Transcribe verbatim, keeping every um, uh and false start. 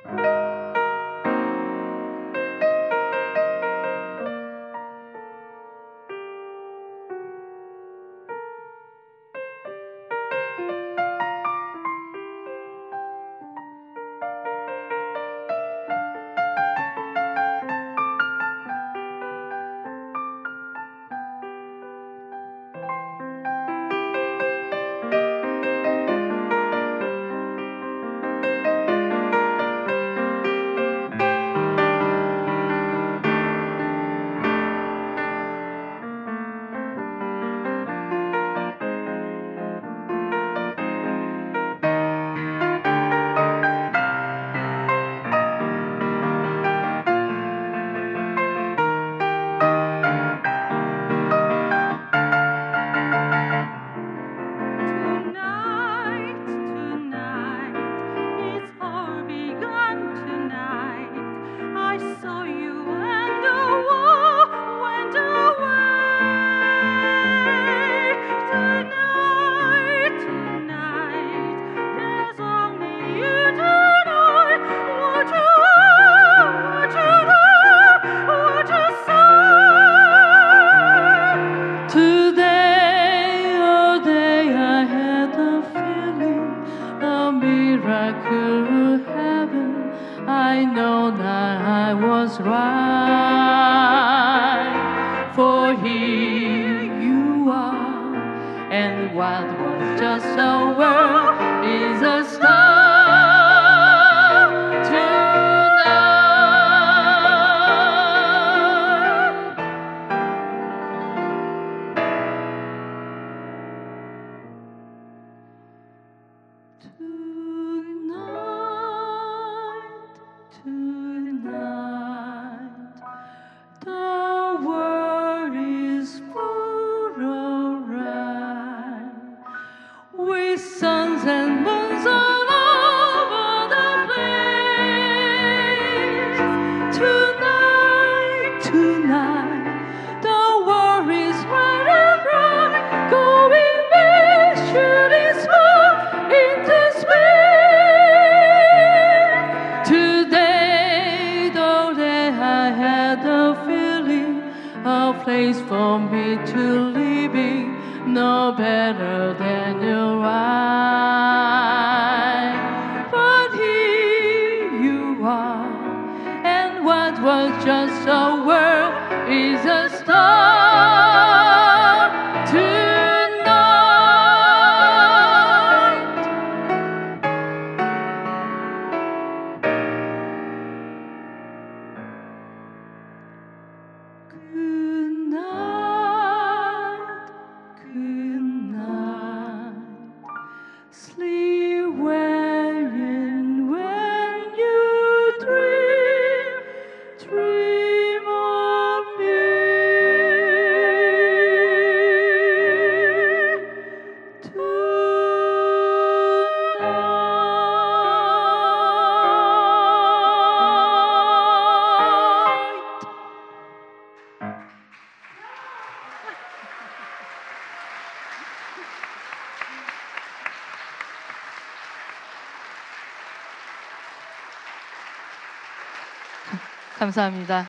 miracle heaven, I know that I was right. For here you are, and what was just a word is a star. Tonight, tonight, the world is full of rain, with suns and moons all over the place. Tonight, tonight, the world is bright and bright, going back, shooting smoke into space. Today, though that I had the feeling, a place for me to live in, no better than your eyes. But here you are, and what was just a word is a star tonight. Good night, good night. Sleep wherein when you dream, dream of me. 감사합니다.